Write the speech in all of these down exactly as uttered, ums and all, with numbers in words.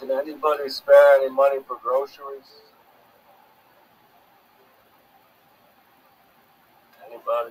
Can anybody spare any money for groceries? Anybody?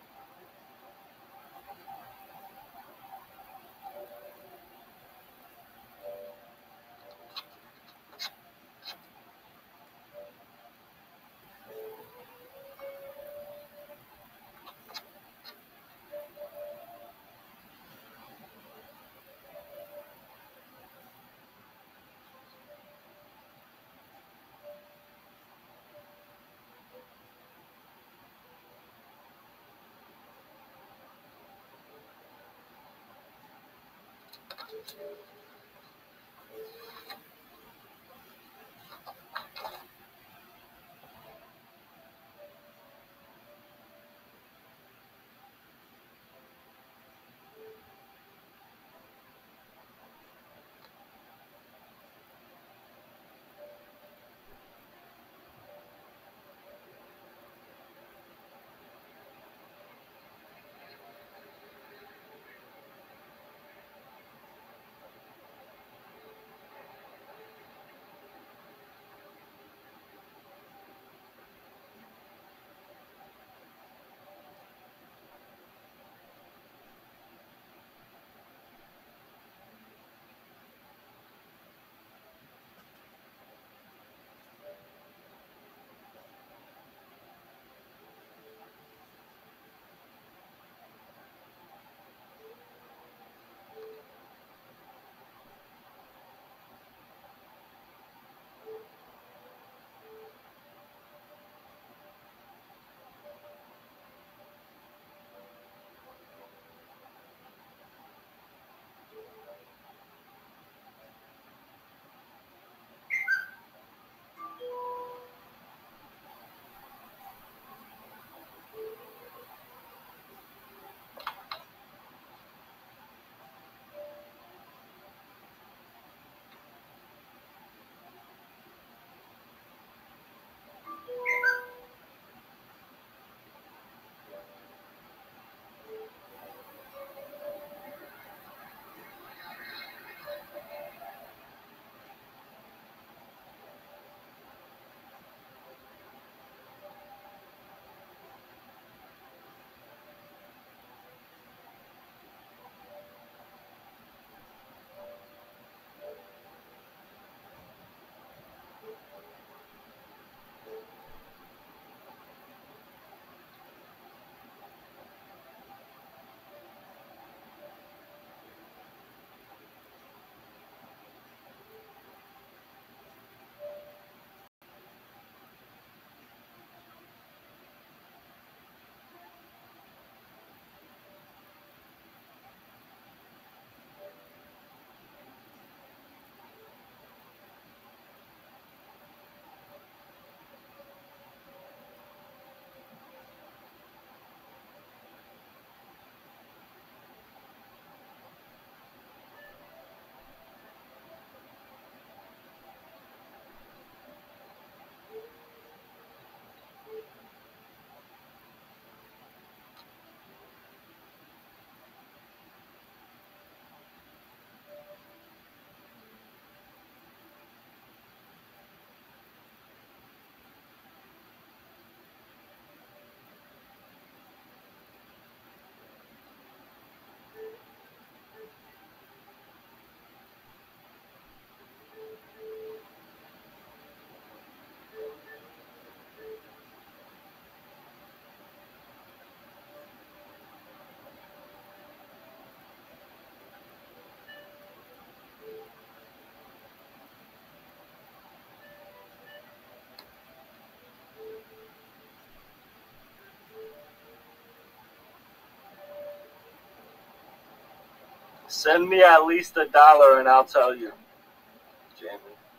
Send me at least a dollar and I'll tell you, Jamie.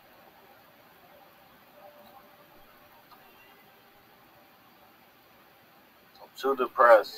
I'm too depressed.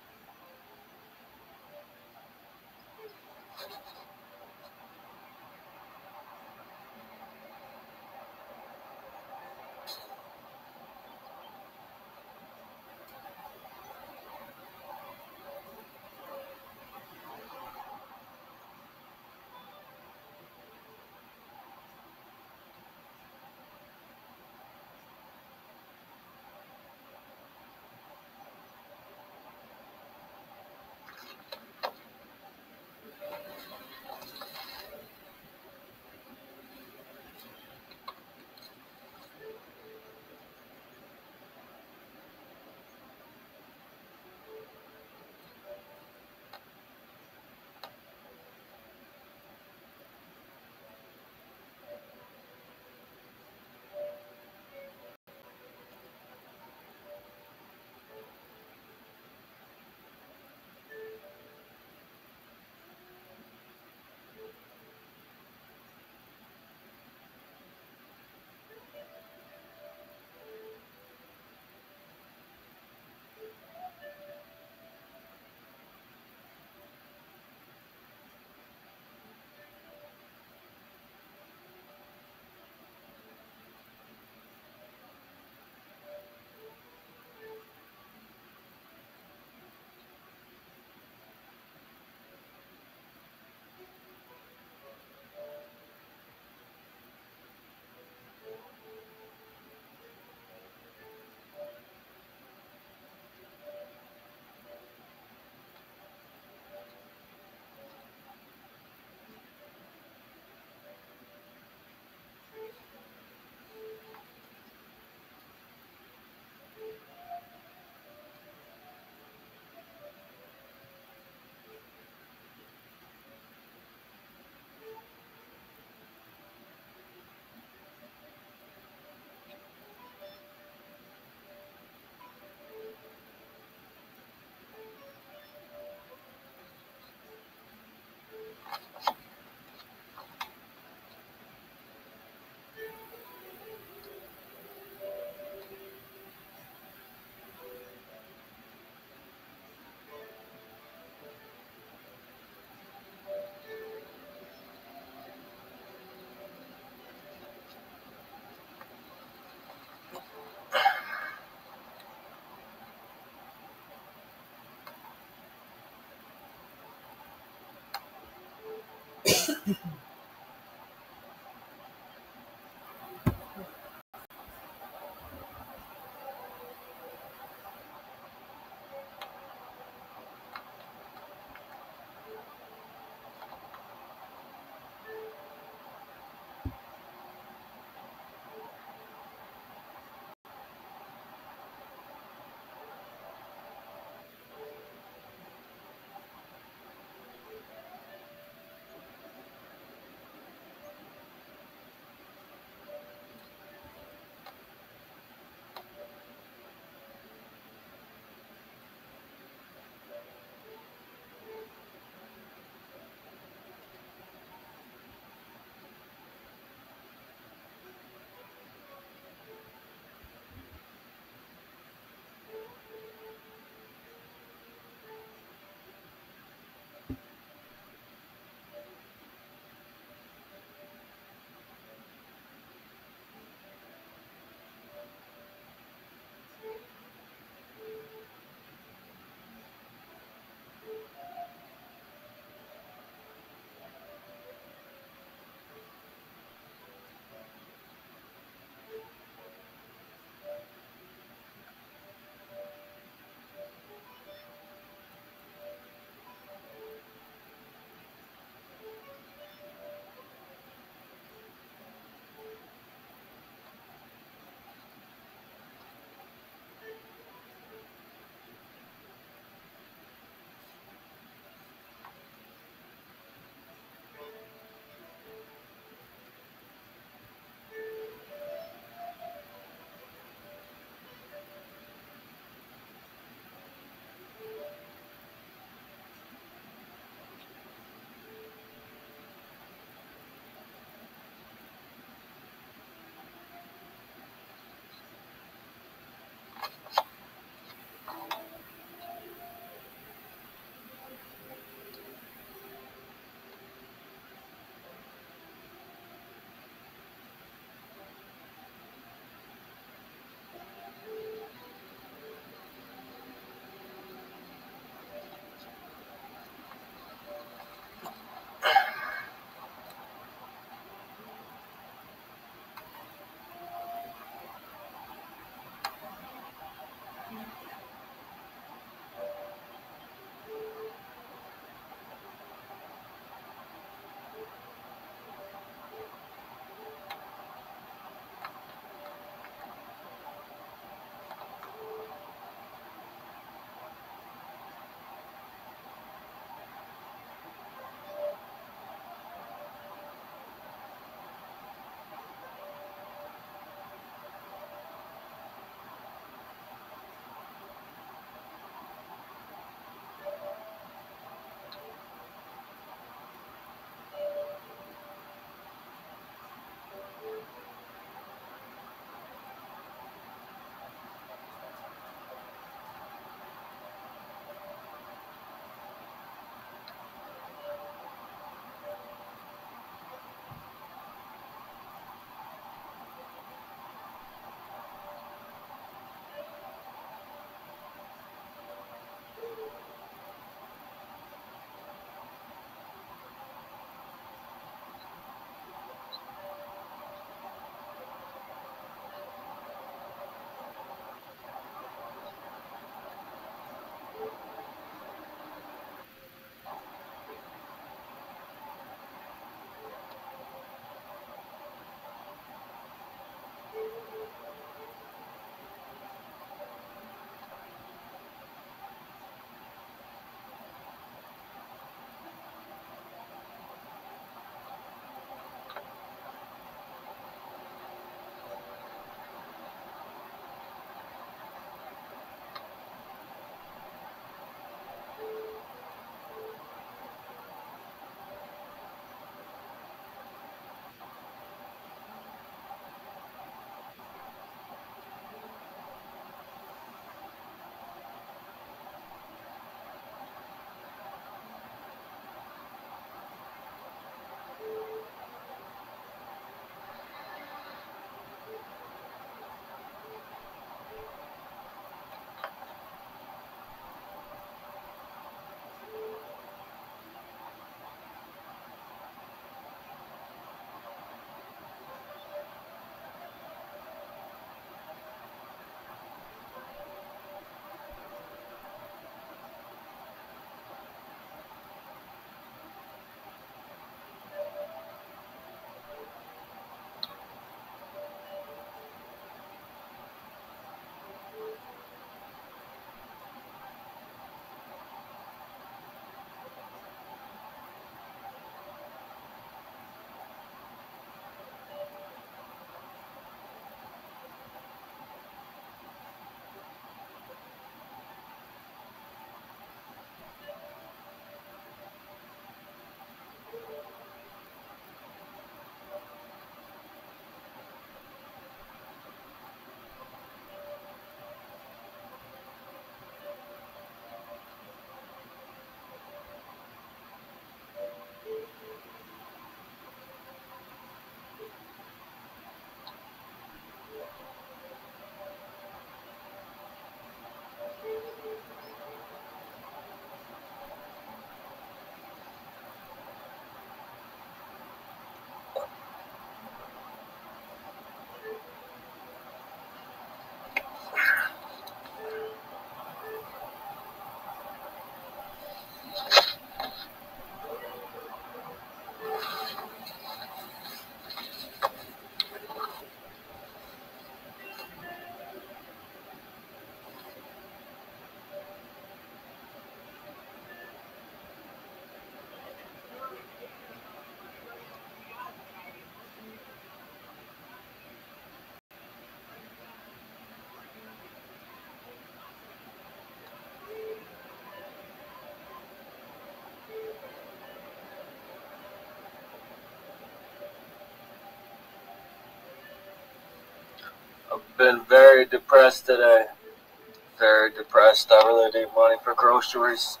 I've been very depressed today. Very depressed. I really need money for groceries.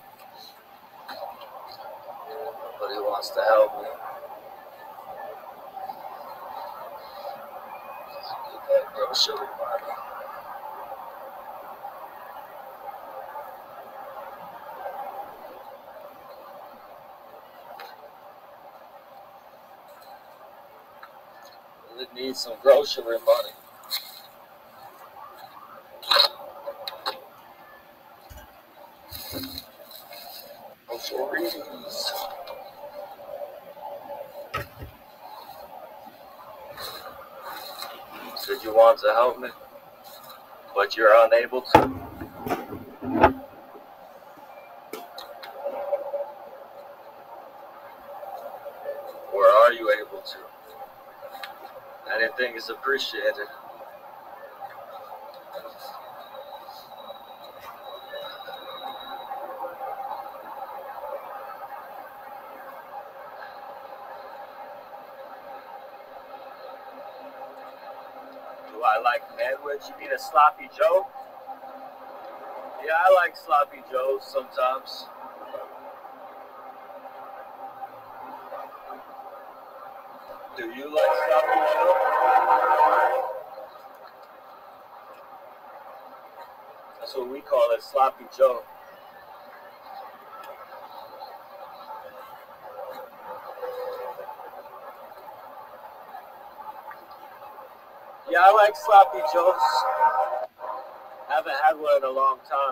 Nobody wants to help me. I need that grocery money. I really need some grocery money. Groceries. Said you want to help me, but you're unable to. Or are you able to? Anything is appreciated. Do I like manwich? You mean a sloppy Joe? Yeah, I like sloppy Joes sometimes. Do you like sloppy Joe? That's what we call it, sloppy Joe. Yeah, I like sloppy Joes. Haven't had one in a long time.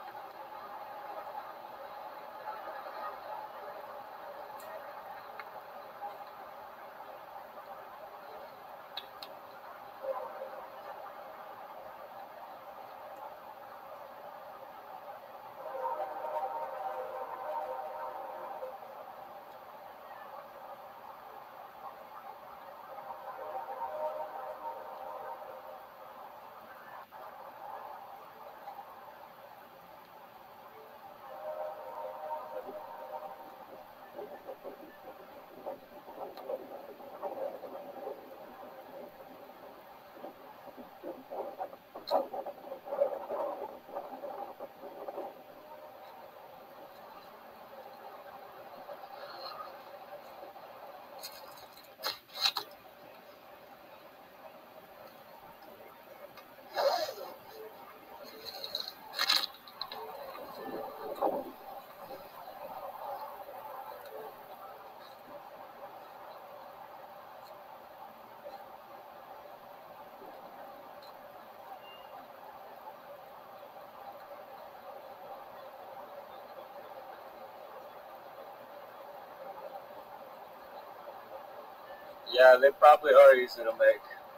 Yeah, they probably are easy to make.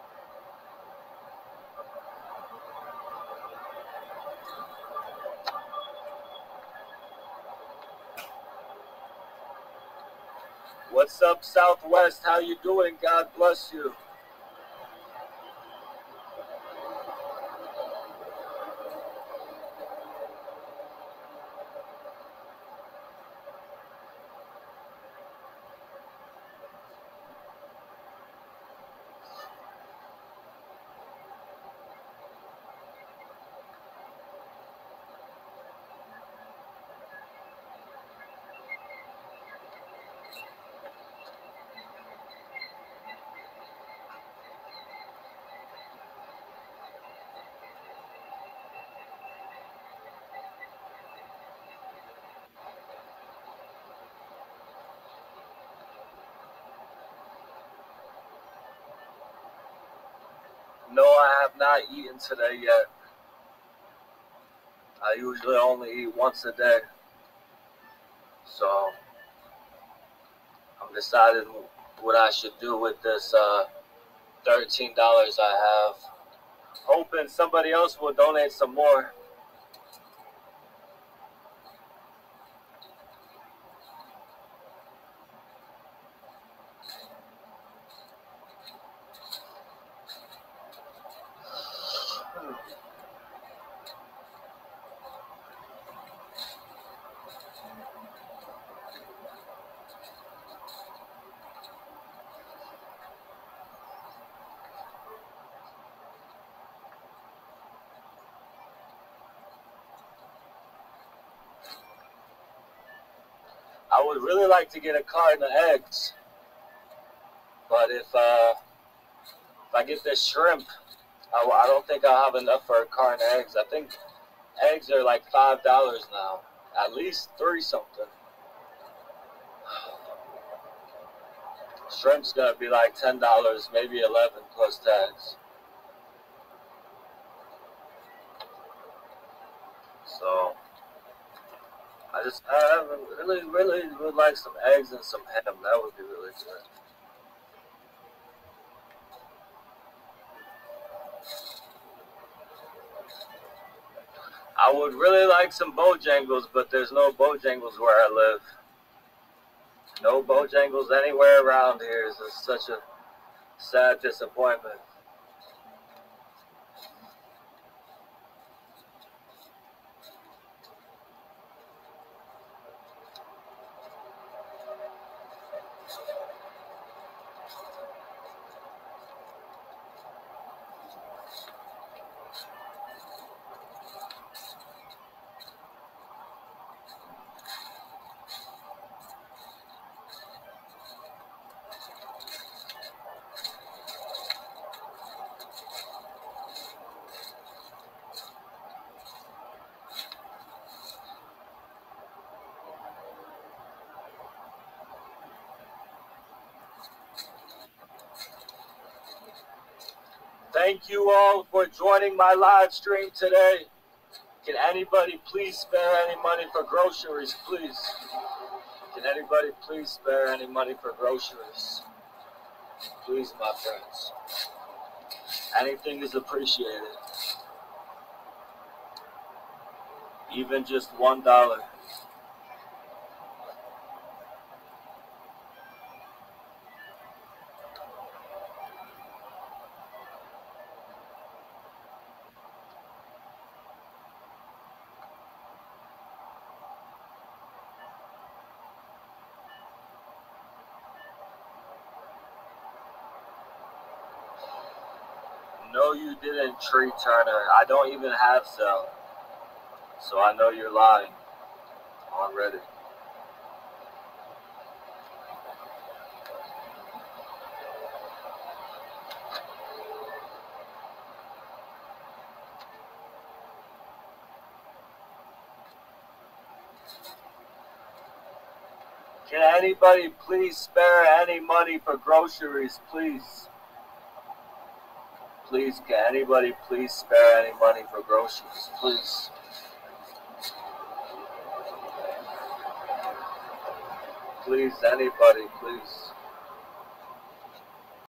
What's up, Southwest? How you doing? God bless you. No, I have not eaten today yet. I usually only eat once a day. So I'm deciding what I should do with this uh, thirteen dollars I have. Hoping somebody else will donate some more. I would really like to get a carton of eggs, but if uh, if I get this shrimp, I, I don't think I'll have enough for a carton of eggs. I think eggs are like five dollars now, at least three something. Shrimp's gonna be like ten dollars, maybe eleven plus tax. So I just I really really would like some eggs and some ham. That would be really good. I would really like some Bojangles, but there's no Bojangles where I live. No Bojangles anywhere around here. It's such a sad disappointment. Thank you all for joining my live stream today. Can anybody please spare any money for groceries, please? Can anybody please spare any money for groceries? Please, my friends. Anything is appreciated. Even just one dollar. No, you didn't, Tree Turner. I don't even have Cell. So I know you're lying already. Can anybody please spare any money for groceries, please? Please, can anybody please spare any money for groceries, please? Please, anybody, please.